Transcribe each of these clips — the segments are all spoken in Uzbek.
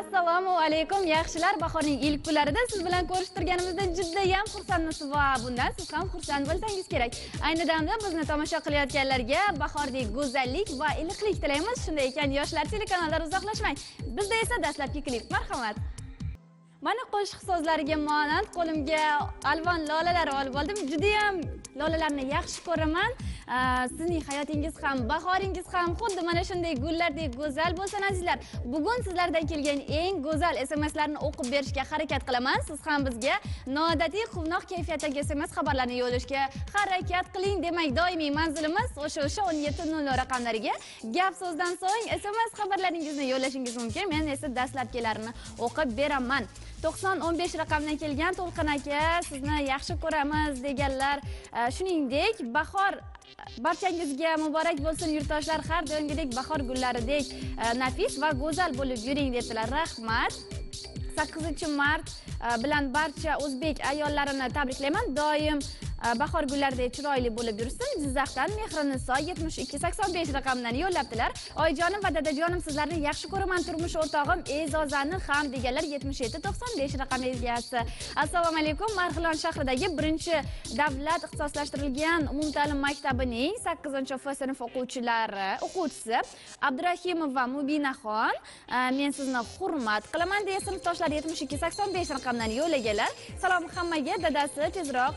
Assalomu alaykum yaxshilar, bahorning ilk kunlarida siz bilan ko'rishtirganimizda juda ham xursandmiz va bundan siz ham xursand bo'lsangiz kerak. Ayni damda bizni tomosha qilayotganlarga bahordek go'zallik va iliqlik tilaymiz. Shunday ekan, yoshlar telekanaldan uzoqlashmang. Bizda esa dastlabki klip, marhamat. Mana qo'shiq so'zlariga monand qo'limga alvon lolalar olib oldim. Juda ham lolalarni yaxshi ko'raman. Sizning hayotingiz ham, bahoringiz ham xuddi mana shunday gullardek go'zal bo'lsin azizlar. Bugun sizlardan kelgan eng go'zal SMSlarni o'qib berishga harakat qilaman. Siz ham bizga noodatiy quvnoq kayfiyatdagi SMS xabarlarni yo'llashga harakat qiling. Demak, doimiy manzilimiz o'sha 1700 raqamlariga gap so'zdan so'ng SMS xabarlaringizni yo'llashingiz mumkin. Men esa dastlabkilarini o'qib beraman. 9015 raqamdan kelgan To'lqin aka, sizni yaxshi ko'ramiz deganlar. Shuningdek, bahor barchangizga muborak bo'lsin yurtdoshlar, har doimgidek bahor gullaridek nafis va go'zal bo'lib yuring debdilar. Rahmat. 8-mart bilan barcha o'zbek ayollarini tabriklayman. Doim bahor gullaridek chiroyli bo'lib yursin. Jizzaxdan Mehriniso 7285 raqamdan yo'llabdilar. Oyijonim va dadajonim, sizlarni yaxshi ko'raman. Turmush o'rtog'im E'zozani ham deganlar 7795 raqam egasi. Assalomu alaykum. Marg'ilon shahridagi 1-davlat ixtisoslashtirilgan umumta'lim maktabining 8-F sinf o'quvchisi Abdurahimova Mubinaxon, men sizni hurmat qilaman deya sinfdoshlar 7285 raqamdan yo'llaganlar. Salom hammaga, dadasi tezroq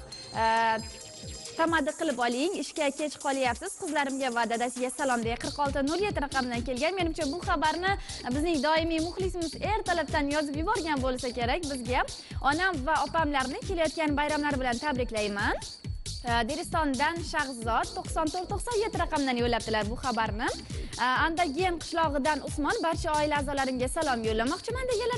tamadi qilib oling, ishga kech qolyapsiz. Qizlarimga va dadasiga salom deya 4607 raqamdan kelgan. Menimcha bu xabarni bizning doimiy muxlisimiz ertalabdan yozib yuborgan bo'lsa kerak. Bizga onam va opamlarni kelayotgan bayramlar bilan tabriklayman. Deristondan Shahzod 9497 raqamdan yo'llabdilar bu xabarni. Andagen qishlog'idan Usmon, barcha oila a'zolarimga salom yo'llamoqchiman deganlar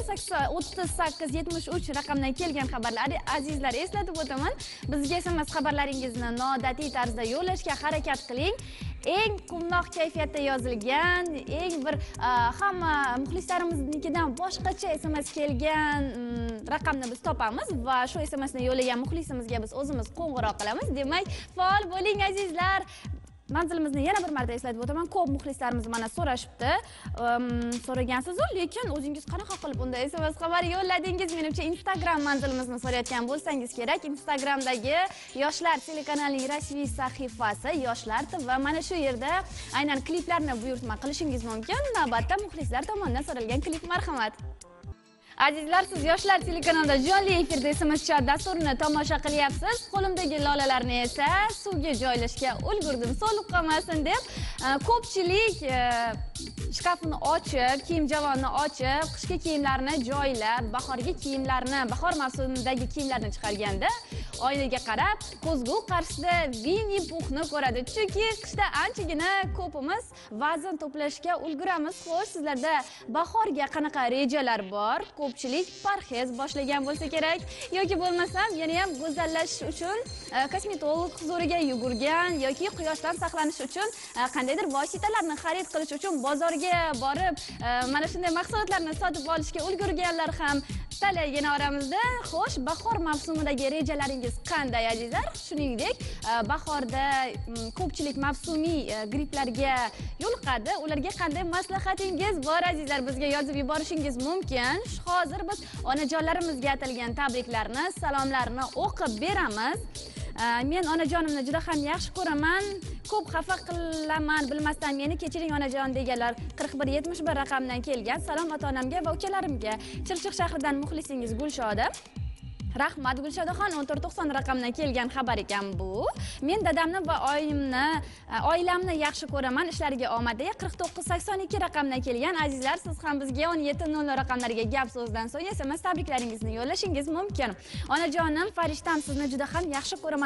3873 raqamdan kelgan xabarlar. Azizlar, eslatib o'taman, bizga SMS xabarlaringizni noodatiy tarzda yo'llashga harakat qiling. Eng quvnoq kayfiyatda yozilgan, eng bir hamma muxlislarimiznikidan boshqacha SMS kelgan raqamni biz topamiz va shu SMSni yo'llagan muxlisimizga biz o'zimiz qo'ng'iroq qilamiz. Demak, faol bo'ling azizlar. Manzilimizni yana bir marta eslatib o'taman. Ko'p muxlislarimiz mana so'rashibdi. So'ragansiz-ku, lekin o'zingiz qanaqa qilib unda SMS xabar yo'lladingiz? Menimcha Instagram manzilimizni so'rayotgan bo'lsangiz kerak. Instagramdagi Yoshlar telekanalining rasmiy sahifasi Yoshlar va mana shu yerda aynan kliplarni buyurtma qilishingiz mumkin. Navbatda muxlislar tomonidan so'ralgan klip, marhamat. Azizlar, siz Yoshlar telekanalida jonli efirda SMS chat dasturini tomosha qilyapsiz. Qo'limdagi lolalarni esa suvga joylashga ulgurdim, so'lib qolmasin deb. Ko'pchilik shkafini ochib, kiyim javonni ochib, qishki kiyimlarni joylab, bahorgi kiyimlarni, bahor mavsumidagi kiyimlarni chiqarganda oynaga qarab, ko'zgu qarshisida Winnie Puhni ko'radi. Chunki qishda anchagina ko'pimiz vazn to'plashga ulguramiz. Xo'sh, sizlarda bahorga qanaqa rejalar bor? Ko'pchilik parhez boshlagan bo'lsa kerak yoki bo'lmasam yana ham go'zallash uchun kosmetolog huzuriga yugurgan yoki quyoshdan saqlanish uchun qandaydir vositalarni xarid qilish uchun bozorga borib mana shunday mahsulotlarni sotib olishga ulgurganlar ham talaygina oramizda. Xo'sh, bahor mavsumidagi rejalaringiz qanday azizlar? Shuningdek, bahorda ko'pchilik mavsumiy gripplarga yo'liqadi. Ularga qanday maslahatingiz bor azizlar? Bizga yozib yuborishingiz mumkin. Hozir biz onajonlarimizga atalgan tabriklarni, salomlarni o'qib beramiz. Men onajonimni juda ham yaxshi ko'raman. Ko'p xafa qilaman, bilmasdan meni kechiring onajon deganlar 4171 raqamdan kelgan. Salom ota-onamga va ukalarimga. Chirchiq shahridan muxlisingiz Gulshoda. Rahmat Gulshodaxon 1490 raqamdan kelgan xabar ekan bu. Men dadamni va oilamni yaxshi ko'raman. Ishlariga omad deya 4982 raqamdan kelgan. Azizlar, siz ham bizga 1700 raqamlariga gap so'zdan so'ng SMS tabriklaringizni yo'llashingiz mumkin. Onajonim, farishtam, sizni juda ham yaxshi ko'raman.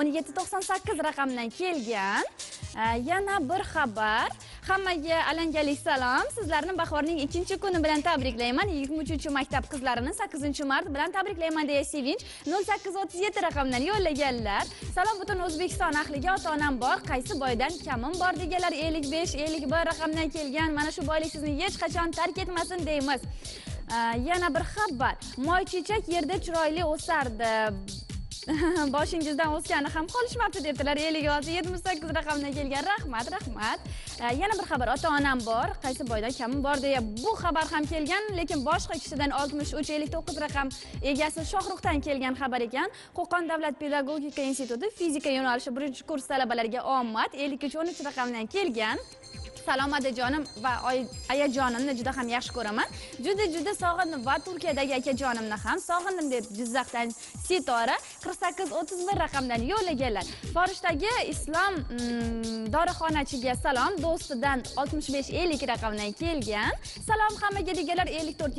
1798 raqamdan kelgan. Yana bir xabar. Hammaga alangali salom. Sizlarni bahorning 2-kuni bilan tabriklayman. 23-maktab qizlarini 8-mart bilan tabriklayman deya Sevinch 0837 raqamdan yo'llaganlar. Salom butun O'zbekiston ahliga, ota-onam bor, qaysi boydan kamim bor deganlar 55-51 raqamdan kelgan. Mana shu boylik sizni hech qachon tark etmasin deymiz. Yana bir xabar. Moychechak yerda chiroyli o'sardi. Boshingizdan o'sgani ham qolishmabdi debdilar. 5678 raqamdan kelgan. Rahmat, rahmat. Yana bir xabar. Ota-onam bor, qaysi boydan kami bor deya bu xabar ham kelgan, lekin boshqa kishidan 6359 raqam egasi Shohruxdan kelgan xabar ekan. Qo'qon davlat pedagogika instituti fizika yo'nalishi 1-kurs talabalariga omad 5313 raqamdan kelgan. Salom adajonim va ayajonimni juda ham yaxshi ko'raman. Juda sog'indim va Turkiyadagi akajonimni ham sog'indim deb Jizzaxdan Sitora 4831 raqamdan yo'llaganlar. Forishdagi Islom dorixonachiga salom, do'stidan 6550 raqamdan kelgan. Salom hammaga deganlar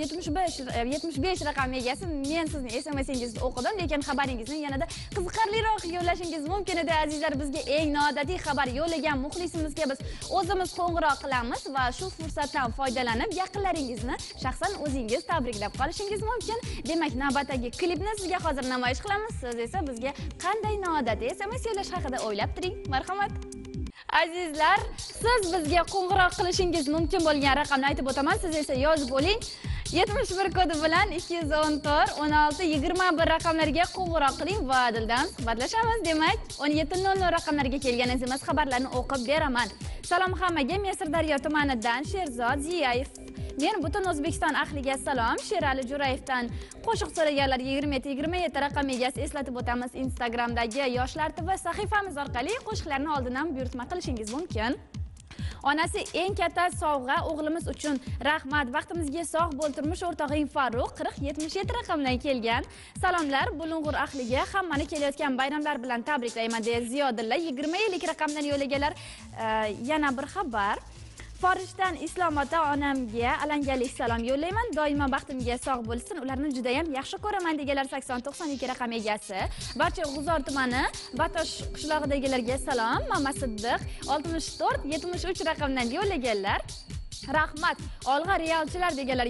5475 raqam egasi. Men sizning SMS-ingizni o'qidim, lekin xabaringizni yanada qiziqarliroq yo'llashingiz mumkin edi azizlar. Bizga eng noodatiy xabar yo'llagan muxlisimizga biz o'zimiz qo'ng'iroq qilamiz va shu fursatdan foydalanib yaqinlaringizni shaxsan o'zingiz tabriklab qolishingiz mumkin. Demak, navbatdagi klipni sizga hozir namoyish qilamiz. Siz esa bizga qanday noodatiy SMS yo'llash haqida o'ylab turing. Marhamat. Azizlar, siz bizga qo'ng'iroq qilishingiz mumkin bo'lgan raqamni aytib o'taman. Siz esa yozib oling. 71 kodi bilan 214 16 21 raqamlariga qo'ng'iroq qiling va dildan suhbatlashamiz. Demak, 1700 raqamlariga kelgan SMS xabarlarni o'qib beraman. Salom hammaga, men Sirdaryo tumanidan Sherzod Ziyayev. Men butun O'zbekiston ahliga salom. Sherali Jo'rayevdan qo'shiq so'raganlar 27 raqam egasi eslatib o'tamiz. Instagramdagi Yoshlar TV sahifamiz orqali qo'shiqlarni oldindan buyurtma qilishingiz mumkin. Onasi eng katta sovg'a o'g'limiz uchun rahmat. Vaqtimizga sog' bo'l turmush o'rtog'ing Farruh 4077 raqamdan kelgan. Salomlar Bulung'ur ahliga, hammani kelayotgan bayramlar bilan tabriklayman deya Ziyodilla 20 raqamdan yo'llaganlar. Yana bir xabar. Forishdan Islom ota-onamga alangali salom yo'llayman. Doimo baxtimga sog' bo'lsin. Ularni juda ham yaxshi ko'raman deganlar 8092 raqam egasi. Barcha G'uzor tumani Batosh qishlog'idagilarga salom. Mama Siddiq 6473 raqamdan yo'llaganlar. Rahmat. Olg'a realchilar deganlar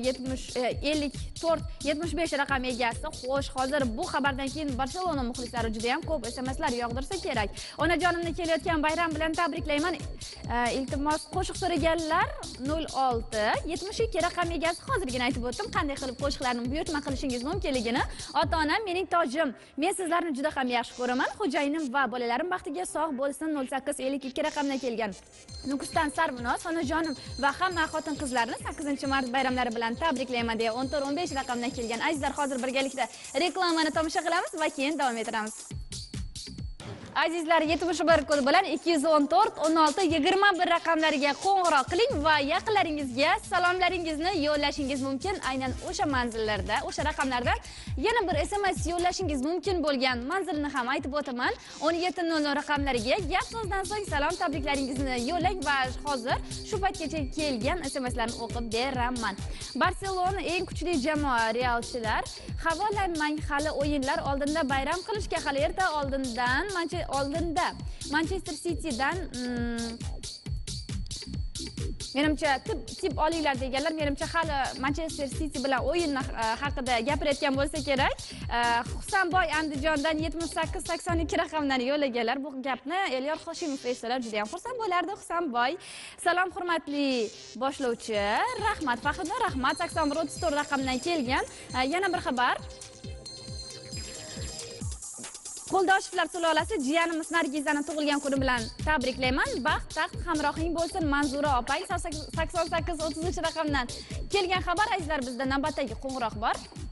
75 raqam egasi. Xo'sh, hozir bu xabardan keyin Barselona muxlislari juda ham ko'p SMSlar yog'dirsa kerak. Onajonimni kelayotgan bayram bilan tabriklayman. Iltimos qo'shiq so'raganlar 0672 raqam egasi. Hozirgina aytib o'tdim qanday qilib qo'shiqlarni buyurtma qilishingiz mumkinligini. Ota-onam mening tojim. Men sizlarni juda ham yaxshi ko'raman. Xo'jayinim va bolalarim baxtiga sog' bo'lsin 0852 raqamdan kelgan. Nukusdan Sarvinoz onajonim va hamma xotin-qizlarni 8-mart bayramlari bilan tabriklayman deya 1415 raqamdan kelgan. Azizlar, hozir birgalikda reklamani tomosha qilamiz va keyin davom etamiz. Azizlar, 71 kod bilan 214 16 21 raqamlariga qo'ng'iroq qiling va yaqinlaringizga salomlaringizni yo'llashingiz mumkin. Aynan o'sha manzillarda, o'sha raqamlarda yana bir SMS yo'llashingiz mumkin bo'lgan manzilni ham aytib o'taman. 1700 raqamlariga gap so'zdan so'ng salom tabriklaringizni yo'llang va hozir shu paytgacha kelgan SMSlarni o'qib beraman. Barselona eng kuchli jamoa realchilar. Havolanmang, hali o'yinlar oldinda bayram qilishga hali erta. Oldinda Manchester City'dan menimcha tip olinglar deganlar. Menimcha hali Manchester City bilan o'yin haqida gapirayotgan bo'lsa kerak. Husanboy Andijondan 7882 raqamdan yo'llaganlar. Bu gapni Elyor Hoshimov eshitsalar juda ham xursand bo'lardi. Husanboy, salom hurmatli boshlovchi. Rahmat Faxriddin, rahmat 8134 raqamdan kelgan. Yana bir xabar. Qo'ldoshevlar sulolasi jiyanimiz Nargizani tug'ilgan kuni bilan tabriklayman. Baxt, taxt hamrohing bo'lsin Manzura opang 8833 raqamdan kelgan xabar. Azizlar, bizda navbatdagi qo'ng'iroq bor.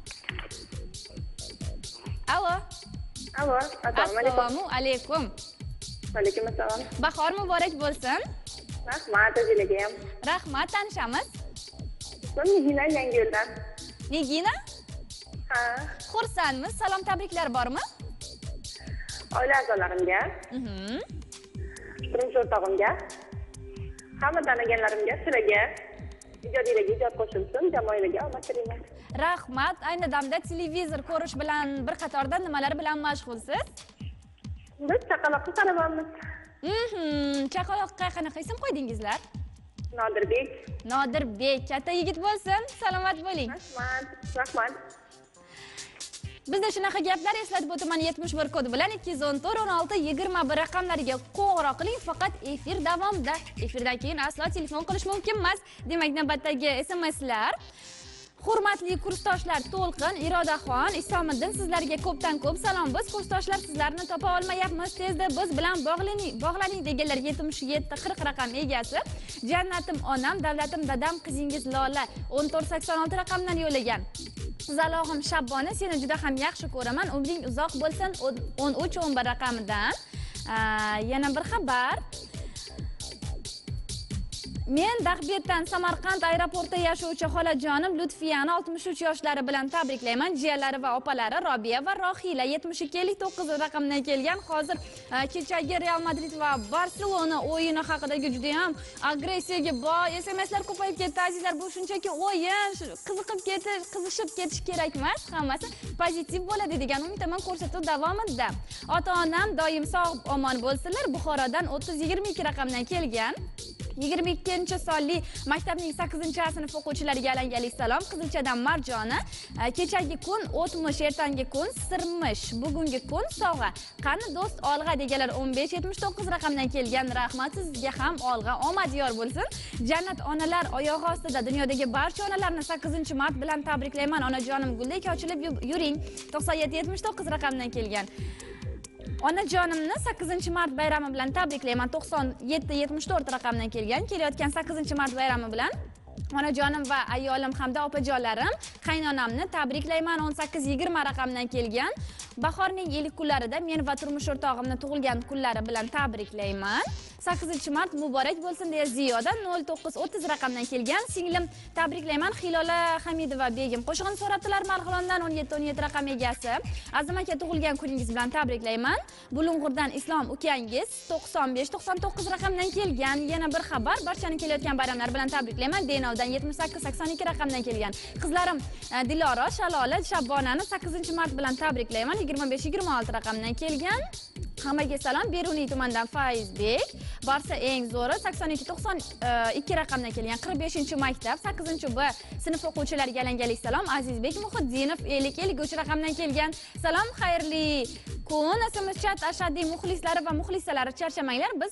Alo. Alo, assalomu alaykum. Va alaykum assalom. Bahor muborak bo'lsin. Rahmat, o'zingizga ham. Rahmat, tanishamiz. Men Nigina Yangiyo'ldan. Nigina? Ha. Xursandmiz. Salom, tabriklar bormi? Oila a'zolarimga, turmush o'rtog'imga, hamma taniganlarimga, sizlarga, ijodiylarga ijod qo'shilsin, jamoalarga omad tilayman. Rahmat. Ayni damda televizor ko'rish bilan bir qatorda nimalar bilan mashg'ulsiz? Biz chaqaloqni tarabanmiz. Chaqaloqqa qanaqa ism qo'ydingizlar? Nodirbek. Nodirbek, katta yigit bo'lsin. Salomat bo'ling. Rahmat, rahmat. Bizda shunaqa gaplar eslatib o'taman. 71 kodi bilan 214 16 21 raqamlariga qo'ng'iroq qiling, faqat efir davomida. Efirdan keyin aslo telefon qilish mumkin emas. Demak, navbatdagi SMSlar. Hurmatli kursdoshlar To'lqin, Irodaxon, Isomiddin, sizlarga ko'pdan ko'p salom. Biz kursdoshlar sizlarni topa olmayapmiz. Tezda biz bilan bog'laning deganlar 7740 raqam egasi. Jannatim onam, davlatim dadam, qizingiz Lola 1486 raqamdan yo'llagan. Zalog'im Shabbona, seni juda ham yaxshi ko'raman. Umring uzoq bo'lsin 1311 raqamidan. Yana bir xabar. Men Dahbetdan Samarqand aeroportida yashovchi xolajonim Lutfiyani 63 yoshlari bilan tabriklayman. Jiyalari va opalari Robiya va Rohila 7259 raqamdan kelgan. Hozir kechagi Real Madrid va Barselona o'yini haqidagi juda ham agressiyaga boy SMS-lar ko'payib ketdi azizlar. Bu shunchaki o'yin, qizishib ketish kerak emas. Hammasi pozitiv bo'ladi degan umiddaman. Ko'rsatuv davomida. Ota-onam doim sog' omon bo'lsinlar. Buxorodan 3022 raqamdan kelgan. 22-sonli maktabning 8-sinf o'quvchilariga alangali salom. Qizilchadan Marjona. Kechagi kun o'tmish, ertangi kun sirmish, bugungi kun sovg'a. Qani do'st olg'a deganlar 1579 raqamdan kelgan. Rahmat, sizga ham olg'a omad yor bo'lsin. Jannat onalar oyog'i ostida. Dunyodagi barcha onalarni 8-mart bilan tabriklayman. Onajonim guldek ochilib yuring. 9779 raqamdan kelgan. Onajonimni 8-mart bayrami bilan tabriklayman. 9774 raqamdan kelgan. Kelayotgan 8-mart bayrami bilan onajonim va ayolim hamda opajonlarim, qaynonamni tabriklayman. 1820 raqamdan kelgan. Bahorning ilk kunlarida men va turmush o'rtog'imni tug'ilgan kunlari bilan tabriklayman. 8-mart muborak bo'lsin deya Ziyoda 0930 raqamdan kelgan. Singlim tabriklayman. Hilola Hamidova begim qo'shig'ini so'rabdilar. Marg'ilondan 1717 raqam egasi. Azim aka tug'ilgan kuningiz bilan tabriklayman. Bulung'urdan Islom ukangiz 9599 raqamdan kelgan. Yana bir xabar, barchani kelayotgan bayramlar bilan tabriklayman. Denovdan 7882 raqamdan kelgan. Qizlarim Dilora, Shalola, Shabbonani 8-mart bilan tabriklayman. 2526 raqamdan kelgan. Hammaga salom. Beruniy tumanidan Faizbek. Barsa eng zo'ri 8292 raqamdan kelgan. 45-maktab 8-B sinf o'quvchilariga alangali salom. Azizbek Muhiddinov 50 raqamdan kelgan. Salom, xayrli kun. SMS chat ashaddiy muxlislari va muxlisalari charchamanglar. Biz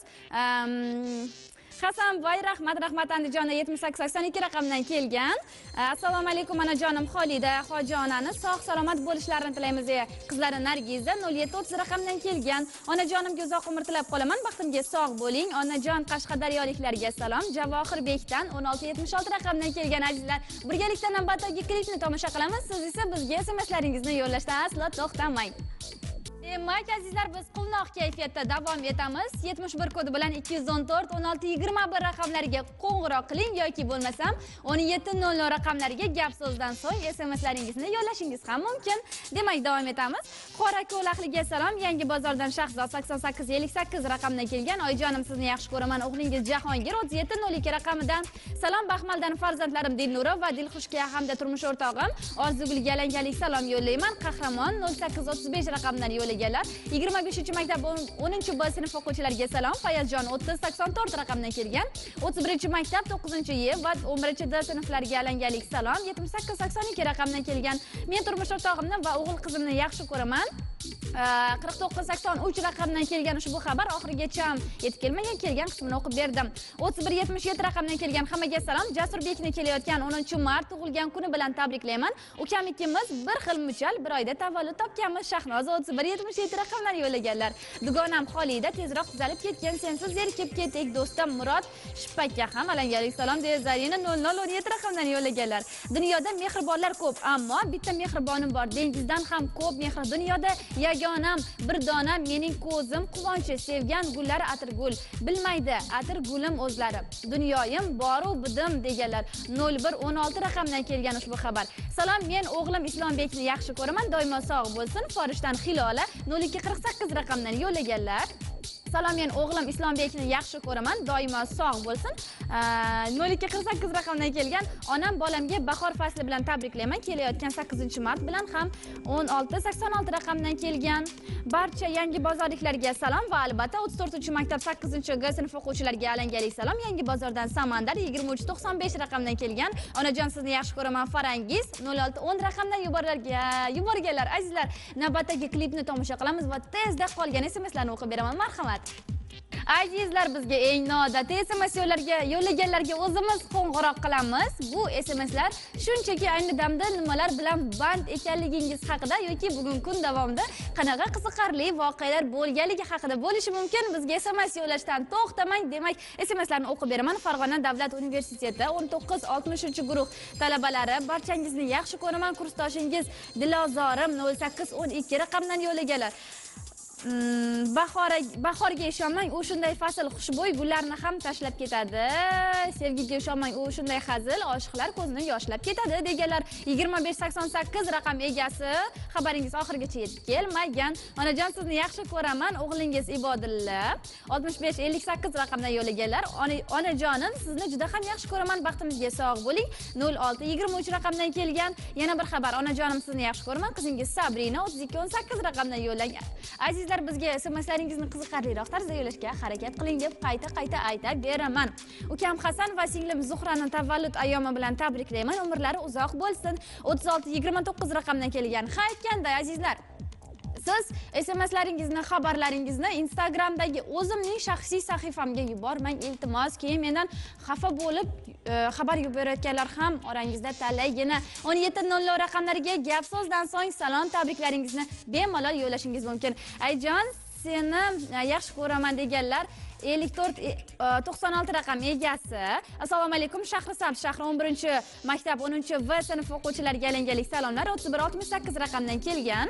Hasanboy rahmat Andijona 7882 raqamdan kelgan. Assalomu alaykum onajonim Xolida, Xojonani sog' salomat bo'lishlarini tilaymiz. Qizlari Nargiza 0730 raqamdan kelgan. Onajonimga uzoq umr tilab qolaman. Baxtimga sog' bo'ling. Onajon Qashqadaryoliklarga salom. Javohirbekdan 1676 raqamdan kelgan azizlar. Birgalikda navbatdagi klipni tomosha qilamiz. Siz esa bizga SMS-laringizni yo'llashdan aslo to'xtamang. Demak azizlar, biz quvnoq kayfiyatda davom etamiz. 71 kodi bilan 214 1621 raqamlariga qo'ng'iroq qiling yoki bo'lmasam 1700 raqamlariga gap so'zdan so'ng SMS-laringizni yo'llashingiz ham mumkin. Demak, davom etamiz. Qorako'laqliga salom. Yangi bozordan Shahzod 8858 raqamdan kelgan. Oyijonim, sizni yaxshi ko'raman. O'g'lingiz Jahongir 3702 raqamidan. Salom. Baxmaldan farzandlarim Dilnura va Dilxushga hamda turmush o'rtog'im Orzugulga alangalik salom yo'llayman. Qahramon 0835 raqamdan yo'llagan. 25-maktab 10-B sinf o'quvchilariga salom. Fayazjon 3084 raqamdan kelgan. 31-maktab 9-Y va 11-D sinflariga alangalik salom. 7882 raqamdan kelgan. Men turmush o'rtog'imni va o'g'il qizimni yaxshi ko'raman. 4983 raqamdan kelgan ushbu xabar oxirigacha yetib kelmagan, kelgan qismini o'qib berdim. 3177 raqamdan kelgan. Hammaga salom. Jasurbekni kelayotgan 10-mart tug'ilgan kuni bilan tabriklayman. Ukam ikkimiz bir xil muchal, bir oyda tavallud topganmiz. Shahnoza 3177 raqamdan yo'llaganlar. Dugonam Xolida tezroq tuzalib ketgan, sensiz zerikib ketdik. Do'stim Murod Shipakka ham alangalik salom deya Zarina 0017 raqamdan yo'llaganlar. Dunyoda mehribonlar ko'p, ammo bitta mehribonim bor. Dengizdan ham ko'p mehr dunyoda. Yagonam bir dona mening ko'zim quvonchi, sevgan gullari atirgul. Bilmaydi atirgulim o'zlari. Dunyoyim boru bidim deganlar. 0116 raqamdan kelgan ushbu xabar. Salom, men o'g'lim Islombekni yaxshi ko'raman. Doimo sog' bo'lsin. Forishdan Hilola 0248 raqamdan yo'llaganlar. Salom, men o'g'lim Islombekni yaxshi ko'raman. Doimo sog' bo'lsin. 0248 raqamdan kelgan. Onam bolamga bahor fasli bilan tabriklayman. Kelayotgan 8-mart bilan ham 1686 raqamdan kelgan. Barcha yangi bozorliklarga salom va albatta 34-maktab 8-G sinf o'quvchilariga alangali salom. Yangi bozordan Samandar 2395 raqamdan kelgan. Onajon, sizni yaxshi ko'raman. Farangiz 0610 raqamdan yuborganlar. Azizlar, navbatdagi klipni tomosha qilamiz va tezda qolgan SMS-larni o'qib beraman. Marhamat. Azizlar, bizga eng noodatiy SMS yo'llaganlarga o'zimiz qo'ng'iroq qilamiz. Bu SMSlar shunchaki ayni damda nimalar bilan band ekanligingiz haqida yoki bugungi kun davomida qanaqa qiziqarli voqealar bo'lganligi haqida bo'lishi mumkin. Bizga SMS yo'llashdan to'xtamang. Demak, SMSlarni o'qib beraman. Farg'ona davlat universiteti 19-60 guruh talabalari, barchangizni yaxshi ko'raman. Kursdoshingiz Dilozorim 0812 raqamdan yo'llaganlar. Bahorga ishonmang, u shunday fasl xushbo'y gullarni ham tashlab ketadi. Sevgiga ishonmang, u shunday hazil, oshiqlar ko'zini yoshlab ketadi deganlar. 2588 raqam egasi, xabaringiz oxirigacha yetib kelmagan. Onajon, sizni yaxshi ko'raman, o'g'lingiz Ibodilla 6558 raqamdan yo'llaganlar. Onajonim, sizni juda ham yaxshi ko'raman, baxtimizga sog' bo'ling. 0623 raqamdan kelgan. Yana bir xabar, onajonim, sizni yaxshi ko'raman, qizingiz Sabrina 3218 raqamdan yo'llagan. Azizlar, bizga SMSlaringizni qiziqarliroq tarzda yo'llashga harakat qiling deb qayta aytib beraman. Ukam Hasan va singlim Zuhrani tavallud ayyomi bilan tabriklayman. Umrlari uzoq bo'lsin. 3629 raqamdan kelgan. Qaytganda azizlar, siz SMSlaringizni, xabarlaringizni Instagramdagi o'zimning shaxsiy sahifamga yubormang, iltimos. Keyin mendan xafa bo'lib xabar yuborayotganlar ham orangizda talaygina. 1700 raqamlariga gap so'zdan so'ng salom, tabriklaringizni bemalol yo'llashingiz mumkin. Ayjon, seni yaxshi ko'raman deganlar 5496 raqam egasi. Assalomu alaykum, Shahrisabz shahri 11-maktab 10-V sinf o'quvchilariga alanganlik salomlar. 3168 raqamdan kelgan.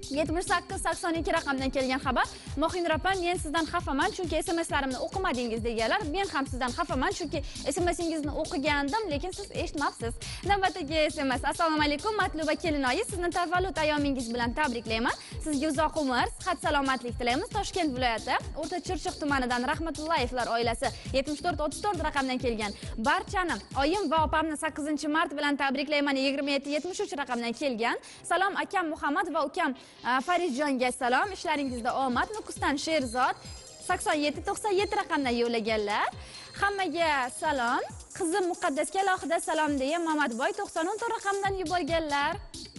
7882 raqamdan kelgan xabar. Mohinur opa, men sizdan xafaman chunki SMSlarimni o'qimadingiz deganlar. Men ham sizdan xafaman chunki SMSingizni o'qigandim, lekin siz eshitmabsiz. Navbatdagi SMS. Assalomu alaykum, Matluba Kelinoyi, sizni tavallud ayyomingiz bilan tabriklayman. Sizga uzoq umr, sihat, salomatlik tilaymiz. Toshkent viloyati O'rta Chirchiq tumanidan Rahmatullayevlar oilasi 7434 raqamdan kelgan. Barchani oyim va opamni 8-mart bilan tabriklayman. 2773 raqamdan kelgan. Salom akam Muhammad va ukam Faridjonga salom. Ishlaringizda omad. Nukusdan Sherzod 8797 raqamdan yo'llaganlar. Hammaga salom. Qizim Muqaddasga alohida salom deya Mamatboy 90 raqamdan yuborganlar.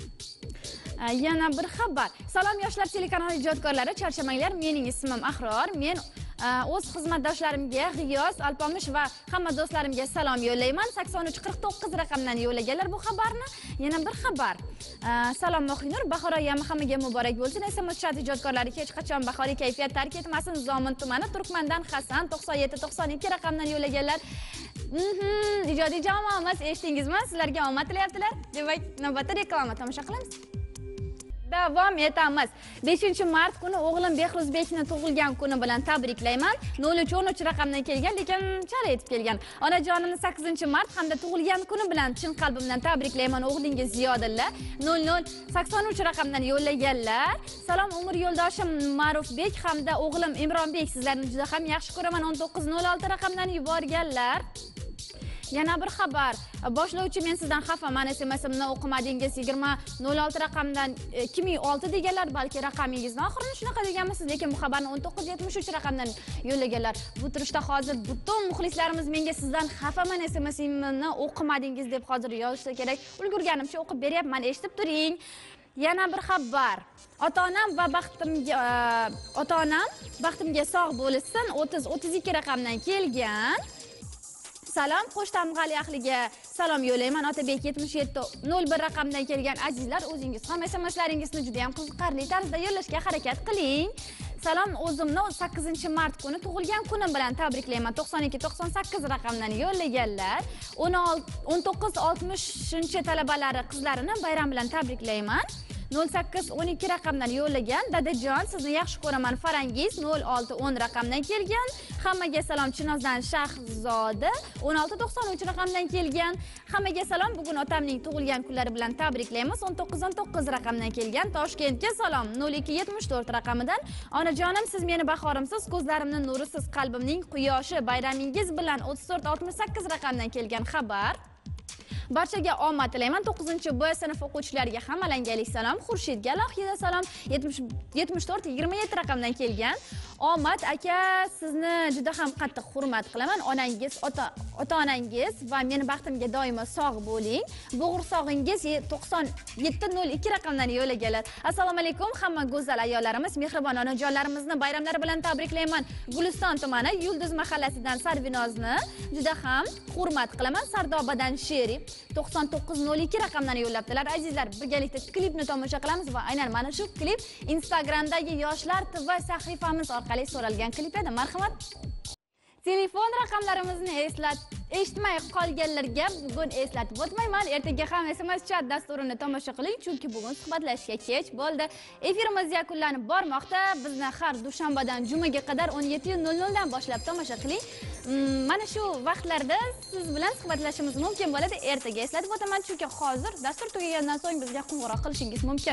Yana bir xabar. Salom yoshlar telekanali ijodkorlari, charchamanglar. Mening ismim Ahror. Men o'z xizmatdoshlarimga G'iyos, Alpomish va hamma do'stlarimga salom yo'llayman. 8349 raqamdan yo'llaganlar bu xabarni. Yana bir xabar. Salom Mohinur, bahor ayyomi hammaga muborak bo'lsin. SMS chat ijodkorlari hech qachon bahoriy kayfiyat tark etmasin. Zomin tumani Turkmandan Hasan 9792 raqamdan yo'llaganlar. Ijodiy jamoamiz, eshitdingizmi? Sizlarga omad tilayaptilar. Demak, navbatda reklama tomosha qilamiz. Davom etamiz. 5-mart kuni o'g'lim Behruzbekni tug'ilgan kuni bilan tabriklayman. 0313 raqamdan kelgan, lekin chala etib kelgan. Onajonimni 8-mart hamda tug'ilgan kuni bilan chin qalbimdan tabriklayman. O'g'lingiz Ziyodilla 0083 raqamdan yo'llaganlar. Salom umr yo'ldoshim Ma'rufbek hamda o'g'lim Imronbek, sizlarni juda ham yaxshi ko'raman. 1906 raqamdan yuborganlar. Yana bir xabar. Boshlovchi, men sizdan xafaman, SMSimni o'qimadingiz. 2006 raqamdan 2006 deganlar, balki raqamingizni oxirini shunaqa deganmisiz, lekin bu xabarni 1973 raqamdan yo'llaganlar. Bu turishda hozir butun muxlislarimiz menga sizdan xafaman, SMSimni o'qimadingiz deb hozir yozsa kerak. Ulgurganimcha o'qib beryapman, eshitib turing. Yana bir xabar. Ota-onam baxtimga sog' bo'lsin. 30-32 raqamdan kelgan. Salom, Qo'shtamg'ali ahliga salom yo'llayman. Otabek 7701 raqamdan kelgan azizlar, o'zingiz ham SMSlaringizni juda ham qiziqarli tarzda yo'llashga harakat qiling. Salom, o'zimni 8-mart kuni tug'ilgan kunim bilan tabriklayman. 9298 raqamdan yo'llaganlar. 19-60 talabalari qizlarini bayram bilan tabriklayman. 0812 raqamdan yo'llagan. Dadajon, sizni yaxshi ko'raman. Farangiz 0610 raqamdan kelgan. Hammaga salom, Chinozdan Shahzoda 1693 raqamdan kelgan. Hammaga salom, bugun otamning tug'ilgan kunlari bilan tabriklaymiz. 1919 raqamdan kelgan. Toshkentga salom 0274 raqamidan. Onajonim, siz meni bahorimsiz, ko'zlarimning nurisiz, qalbimning quyoshi. Bayramingiz bilan 3468 raqamdan kelgan xabar. Barchaga omad tilayman. 9-B sinf o'quvchilariga ham alanganlik salom. Xurshidga alohida salom. 7427 raqamdan kelgan. Omad aka, sizni juda ham qattiq hurmat qilaman. Onangiz, ota-onangiz va meni baxtimga doimo sog' bo'ling. Bo'g'rirsog'ingiz 9702 raqamdan yo'llaganlar. Assalomu alaykum hamma go'zal ayollarimiz, mehribon onajonlarimizni bayramlari bilan tabriklayman. Guliston tumani Yulduz mahallasidan Sarvinozni juda ham hurmat qilaman. Sardobadan Sheri 9902 raqamdan yo'llabdilar. Azizlar, birgalikda klipni tomosha qilamiz va aynan mana shu klip Instagramdagi Yoshlar TV sahifamiz orqali so'ralgan klip edi. Marhamat. Telefon raqamlarimizni eshitmay qolganlarga bugun eslatib o'tmayman. Ertaga ham SMS chat dasturini tomosha qiling, chunki bugun suhbatlashishga kech bo'ldi. Efirimiz yakunlanib bormoqda. Bizni har dushanbadan jumaga qadar 17:00 dan boshlab tomosha qiling. Mana shu vaqtlarda siz bilan suhbatlashishimiz mumkin bo'ladi. Ertaga eslatib o'taman, chunki hozir dastur tugagandan so'ng bizga qo'ng'iroq qilishingiz mumkin.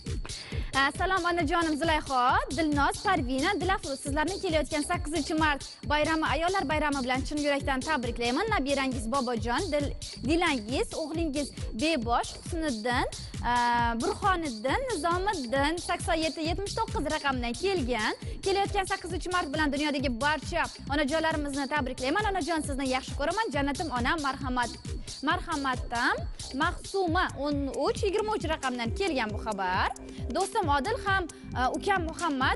Salom onajonim Zulayxo, Dilnoz, Parvina, Dilafruz, sizlarni kelayotgan 8-mart bayrami, ayollar bayrami bilan chin yurakdan tabriklayman. Nabirangiz Bobojon, Dilangiz, o'g'lingiz Bebosh, Husniddin, Burxoniddin, Nizomiddin 8779 raqamdan kelgan. Kelayotgan 8-mart bilan dunyodagi barcha onajonlarimizni tabriklayman. Onajon, sizni yaxshi ko'raman. Jannatim onam, marhamatdan Mahsuma 1323 raqamdan kelgan bu xabar. Do'stim Odil ham, ukam Muhammad,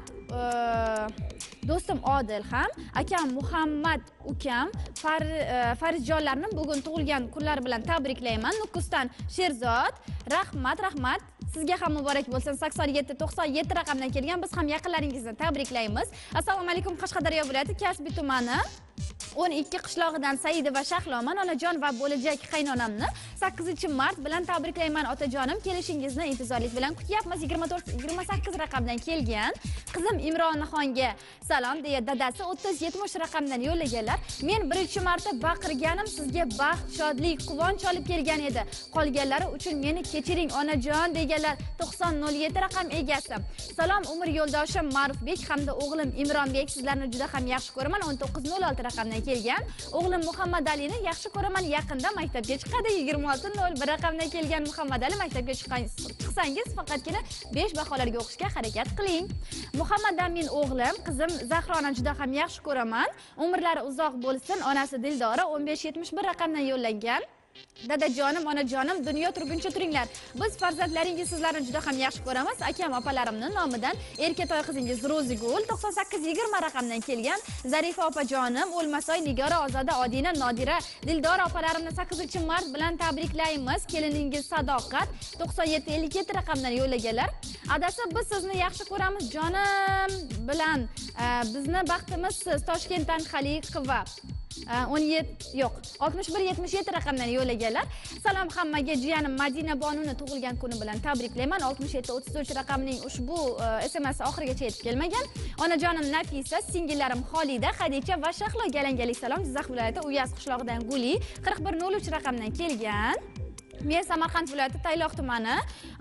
do'stim Odil ham, akam Muhammad, ukam Farizjonlarni bugun tug'ilgan kunlari bilan tabriklayman. Nukusdan Sherzod, rahmat. Sizga ham muborak bo'lsin. 8797 raqamdan kelgan. Biz ham yaqinlaringizni tabriklaymiz. Assalomu alaykum, Qashqadaryo viloyati Kasbi tumani 12 qishlog'idan Saidova Shahloman onajon va bo'lajak qaynonamni 8-mart bilan tabriklayman. Otajonim, kelishingizni intizorlik bilan kutyapmiz. 2428 raqamdan kelgan. Qizim Imronxonga salom deya dadasi 3070 raqamdan yo'llaganlar. Men 1-marta baqirganim sizga baxt, shodlik, quvonch olib kelgan edi. Qolganlari uchun meni kechiring onajon deganlar. 9007 raqam egasi. Salom umr yo'ldoshim Ma'rufbek hamda o'g'lim Imronbek, sizlarni juda ham yaxshi ko'raman. 1906 raqamdan kelgan. O'g'lim Muhammad Alini yaxshi ko'raman. Yaqinda maktabga chiqadi. 2601 raqamdan kelgan Muhammad Ali, maktabga chiqsangiz faqatgina 5 baholarga o'qishga harakat qiling. Muhammad Amin o'g'lim, qizim Zahroni juda ham yaxshi ko'raman. Umrlari uzoq bo'lsin. Onasi Dildora 1571 raqamdan yo'llangan. Dadajonim, onajonim, dunyo turguncha turinglar. Biz farzandlaringiz sizlarni juda ham yaxshi ko'ramiz. Akam opalarimning nomidan Erkatoy qizingiz Rozigul 9820 raqamdan kelgan. Zarifa opajonim, O'lmasoy, Nigora, Ozoda, Odina, Nodira, Dildora opalarimni 8-mart bilan tabriklaymiz. Keliningiz Sadoqat 9757 raqamdan yo'llaganlar. Adasi, biz sizni yaxshi ko'ramiz jonim bilan. Bizni baxtimiz siz. Toshkentdan Xaliqova 6177 raqamdan yo'llaganlar. Salom hammaga, jiyanim Madina Bonuni tug'ilgan kuni bilan tabriklayman. 6733 raqamining ushbu SMS oxirigacha yetib kelmagan. Onajonim Nafisa, singillarim Xolida, Xadicha va Shahlo galangalik salom. Jizzax viloyati Uyaz qishlog'idan Guli 4103 raqamdan kelgan. Men Samarqand viloyati Tayloq tumani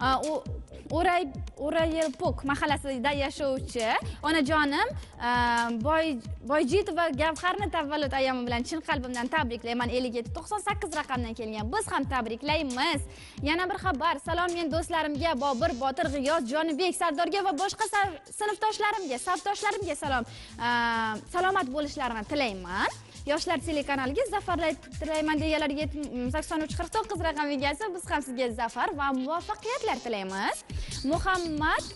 O'rayelpok mahallasida yashovchi onajonim Boyjitova Gavharni tavallud ayyomi bilan chin qalbimdan tabriklayman. 5798 raqamdan kelgan. Biz ham tabriklaymiz. Yana bir xabar. Salom men do'stlarimga, Bobur, Botir, G'iyos, Jonibek, Sardorga va boshqa sinfdoshlarimga, safdoshlarimga salomat bo'lishlarini tilayman. Yoshlar telekanaliga zafarlar tilayman deganlar 8349 raqam egasi. Biz ham sizga zafar va muvaffaqiyatlar tilaymiz. Muhammad,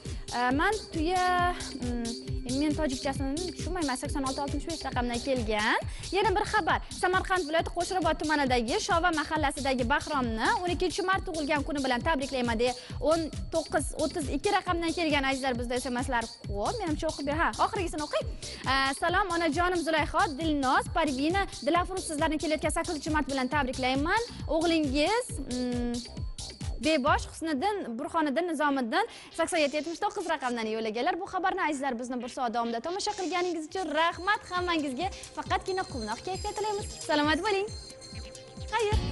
men tojikchasini tushunmayman. 8665 raqamdan kelgan. Yana bir xabar. Samarqand viloyati Qo'shrobod tumanidagi Shova mahallasidagi Bahromni 12-mart tug'ilgan kuni bilan tabriklayman deya 1932 raqamdan kelgan azizlar. Bizda SMSlar ko'p. Menimcha o'qib ber. Oxirgisini o'qing. Salom onajonim Zulayxo, Dilnoz, Parvina, Dilafruz, sizlarni kelayotgan 8-mart bilan tabriklayman. O'g'lingiz Bebosh, Husniddin, Burxoniddin, Nizomiddin 8779 raqamdan yo'llaganlar. Bu xabarni azizlar bizni bir soat davomida tomosha qilganingiz uchun rahmat. Hammangizga faqatgina quvnoq kayfiyat tilaymiz. Salomat bo'ling. Xayr.